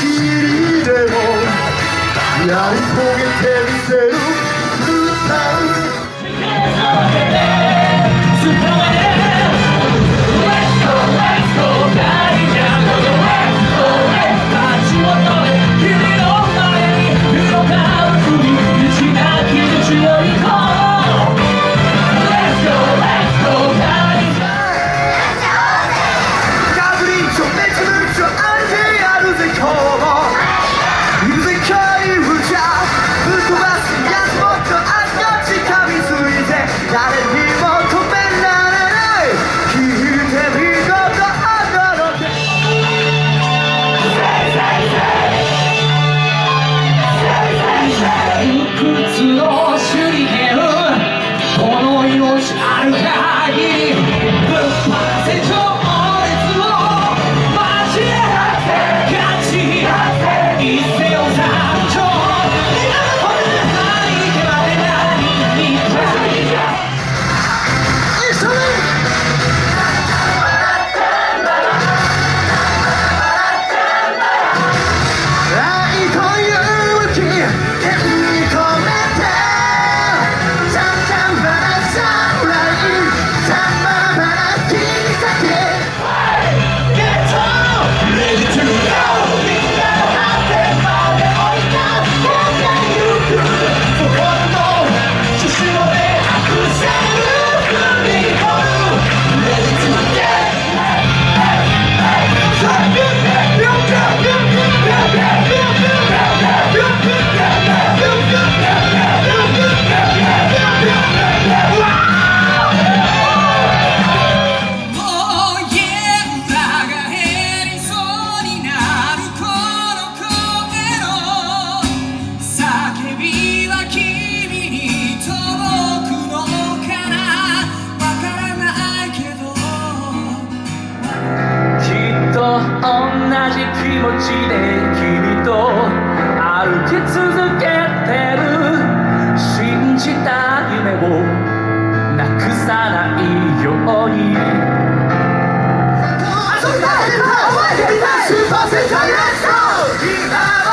りでもやり遂げてみせる歌う気持ちで君と歩き続けてる信じた夢をなくさないようにスーパーセンターレッツゴー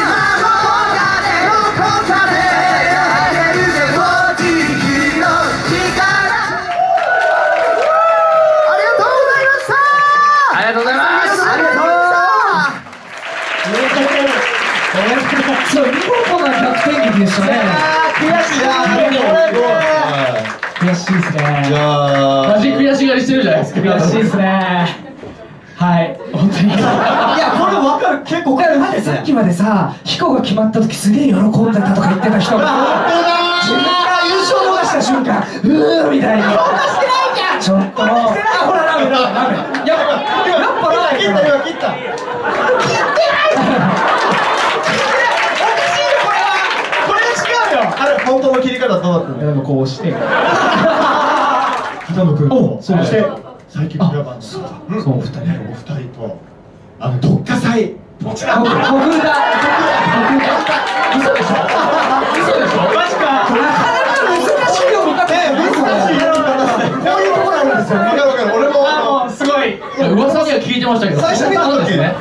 そう、見事な逆転劇でしたね。悔しいですね。 マジ悔しがりしてるじゃないですか。 悔しいですね。はい、本当に。いや、これ分かる。結構だってさっきまでさ、ヒコが決まった時すげえ喜んでたとか言ってた人が自分が優勝逃した瞬間、みたいに。ちょっともう、ほらラメ。やっぱラメ。切った。 本当の切り方どうだったの？ でもこうして北野君とそして最近クラバンのそうお二人と特化祭嘘でしょマジか難しいよ見方難しいよこういうところあるんですよ。 分かる俺もすごい噂には聞いてましたけど最初見た時ね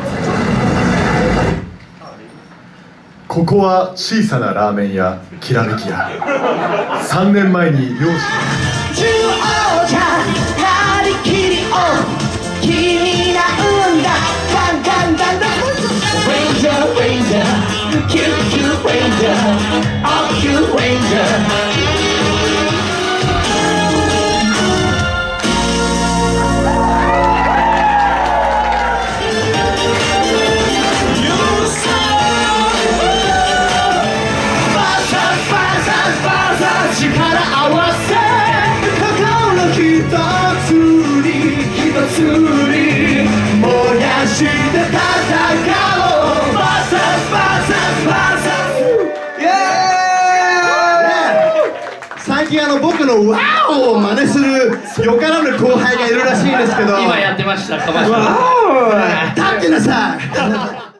ここは小さなラーメン屋きらめき屋3年前に漁師中央じゃ張り切りを君なんだカンカンカンカン Ranger Ranger Q Q Ranger All Q Ranger 最近僕のワーオを真似するよからぬ後輩がいるらしいんですけど今やってましたかましワーオ立ってなさい